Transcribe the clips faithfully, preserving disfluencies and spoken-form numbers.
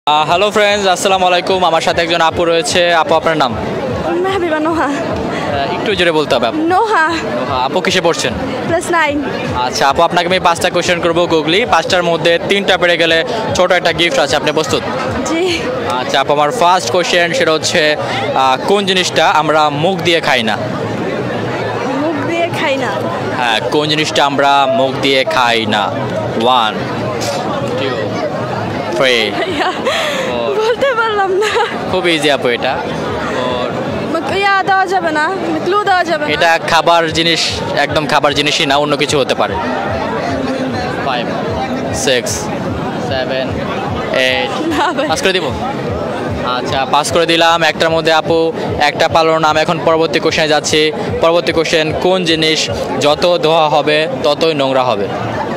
Hello friends, আসসালামু আলাইকুম। আমার সাথে একজন আপু রয়েছে। আপু, আপনার নাম? মেহবিবা নোহা। একটু জোরে বলতে হবে। নোহা। নোহা। আপু কিসে পড়ছেন? Class nine. আচ্ছা আপু, আপনাকে আমি পাঁচটা কোয়েশ্চেন করবো গুগলি। পাঁচটার মধ্যে তিনটা পেরে গেলে ছোট একটা গিফট আছে। আপনি প্রস্তুত? জি। আচ্ছা আপু, আমার ফার্স্ট কোয়েশ্চেন সেটা হচ্ছে আহ, কোন জিনিসটা আমরা মুখ দিয়ে খাই না? মুখ দিয়ে খাই না। হ্যাঁ, কোন জিনিসটা আমরা মুখ দিয়ে খাই না? One, two, three. বলতে পারলাম না। খুব ইজি আপু এটা। ইয়া দেওয়া যাবে না, ক্লু দেওয়া যাবে না। এটা খাবার জিনিস, একদম খাবার জিনিসই না, অন্য কিছু হতে পারে। Five, six, seven, eight. না ভাই। পাস করে দিব? আচ্ছা, পাস করে দিলাম। একটার মধ্যে আপু একটা পারলো না। আমি এখন পরবর্তী কোশ্চেনে যাচ্ছি। পরবর্তী কোশ্চেন, কোন জিনিস যত ধোয়া হবে ততই নোংরা হবে?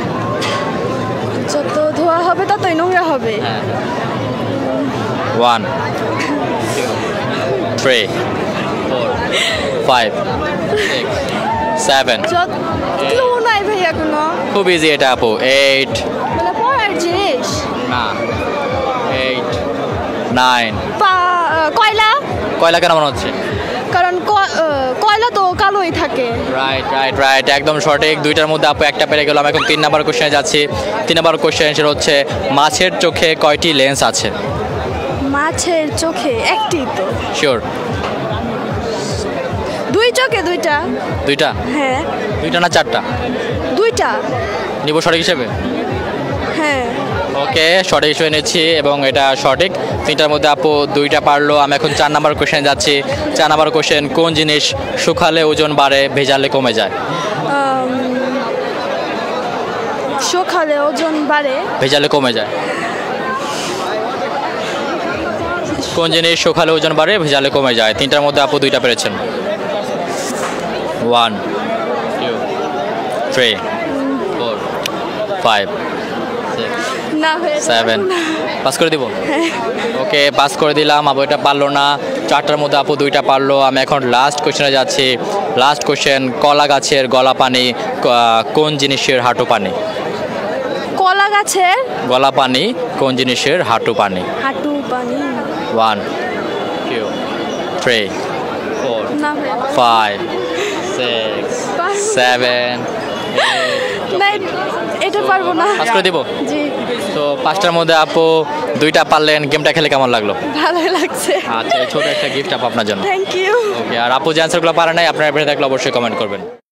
যত ধোয়া হবে ততই নোংরা হবে। হ্যাঁ। One, three, four, five, six, seven. যত ক্লু নাই ভাইয়া কোনো। খুব ইজি এটা আপু। এইট। মানে পড়ার জিনিস। না। Eight, nine. পা- কয়লা। কয়লা কেন মনে হচ্ছে? কারণ ক- আহ, কয়লা তো কালোই থাকে। রাইট রাইট রাইট একদম সঠিক। দুইটার মধ্যে আপু একটা পেরে গেলাম। এখন তিন নাম্বার কোশ্চেনে যাচ্ছি। তিন নাম্বার কোশ্চেন সেটা হচ্ছে, মাছের চোখে কয়টি লেন্স আছে? মাছের চোখে একটি তো। শিওর? দুই চোখে দুইটা। দুইটা? হ্যাঁ দুইটা না চারটা? দুইটা। নিব সঠিক হিসেবে? হ্যাঁ। ওকে, সঠিক হিসেবে নিচ্ছি এবং এটা সঠিক। তিনটার মধ্যে আপু দুইটা পারলো। আমি এখন চার নাম্বার কোশ্চেন যাচ্ছি। চার নাম্বার কোশ্চেন, কোন জিনিস শুকালে ওজন বাড়ে, ভেজালে কমে যায়? আম, সকালে ওজন বাড়ে। ভেজালে কমে যায়। কোন জিনিস শুকালে ওজন বাড়ে, ভেজালে কমে যায়? তিনটার মধ্যে আপু দুইটা পেরেছেন। One, two, three, four, five, six, না হয়ে সেভেন। পাস করে দিব? ওকে, পাস করে দিলাম। আপু এটা পারলো না। চারটার মধ্যে আপু দুইটা পারলো। আমি এখন লাস্ট কোশ্চেনে যাচ্ছি। লাস্ট কোশ্চেন, কলা গাছের গলা পানি ক- কোন জিনিসের হাঁটু পানি? কলা গাছের গলা পানি কোন জিনিসের হাঁটু পানি? হাঁটু পানি। ওয়ান, টু, থ্রি, ফোর, না ভাই। Five, six, seven. না, এটা পারবো না। পাস করে দিব? জি। তো পাঁচটার মধ্যে আপু দুইটা পারলেন। গেমটা খেলে কেমন লাগলো? ভালো লাগছে। আচ্ছা, ছোট একটা গিফট আপু আপনার জন্য। Thank you. ওকে, আর আপু যে অ্যান্সারগুলো পারে নাই, আপনারা বেড়ে থাকলে অবশ্যই কমেন্ট করবেন।